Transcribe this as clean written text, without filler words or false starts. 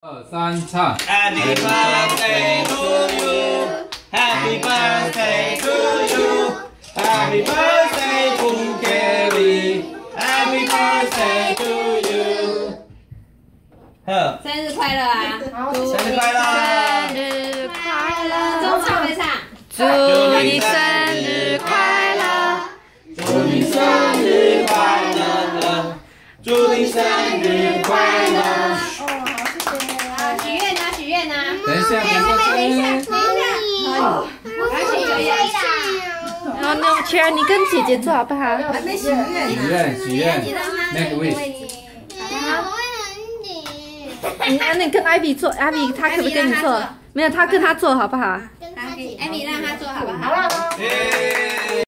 2、3，唱。 Happy birthday to you, Happy birthday to you, Happy birthday to Kelly, Happy birthday to you。呵， 生日快乐啊！ 生日快乐！ 生日快乐！ 中唱没唱？ 祝你生日快乐！ 祝你生日快乐！祝你生日快乐！ 许愿啊，许愿啊！ 等一下， 等一下。 然后用 chair， 你跟姐姐坐好不好？ 还没许愿。 许愿 ，Make wish。 你跟艾比坐，艾比他可不可以跟你坐？没有，他跟他坐好不好？ 艾米让他做好不好？ 耶！